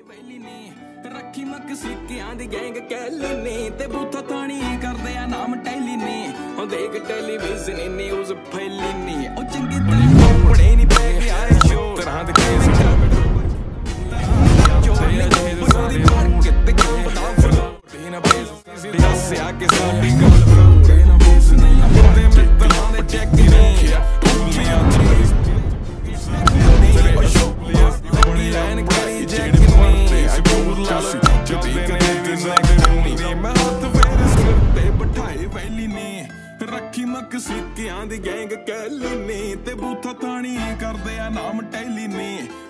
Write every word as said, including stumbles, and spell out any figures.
ਵੈਲੀ ਨੇ ਰੱਖੀ ਮੱਕ ਸਿੱਕਿਆਂ ਦੀ ਗੈਂਗ ਕੈਲੀ ਨੇ ਤੇ ਬੂਥਾ ਥਾਣੀ ਕਰਦੇ ਆ ਨਾਮ ਟੈਲੀ ਨੇ ਉਹ ਦੇਖ ਟੈਲੀਵਿਜ਼ਨ ਨਿਊਜ਼ ਫੈਲੀ ਨੇ ਉਹ ਚੰਗੀ ਤਰ੍ਹਾਂ ਪੜੇ ਨਹੀਂ ਪੈ ਗਿਆ ਏ ਸ਼ੋ ਤਰ੍ਹਾਂ ਦੇ ਕੇਸ ਉਹਦੀ ਮਾਰ ਕਿਤੇ ਕੋ ਬਤਾ ਫਲੋ ਤੇਨਾ ਬੇਸ ਦੱਸ ਆ ਕੇ ਸਾਡੀ ਗੱਲ ਫਲੋ ਤੇਨਾ ਬੇਸ ਨਹੀਂ ਆਪਣੇ ਮਿੱਤਰਾਂ ਦੇ ਚੈੱਕ ਨਹੀਂ ਤੂੰ ਮੈਂ ਆ ਰੱਖੀ ਮੱਕ ਸਿੱਕਿਆਂ ਦੀ ਗੈਂਗ ਕੈਲੀ ਨੇ ਤੇ ਬੂਥਾ ਥਾਣੀ ਕਰਦੇ ਆ ਨਾਮ ਟੈਲੀ ਨੇ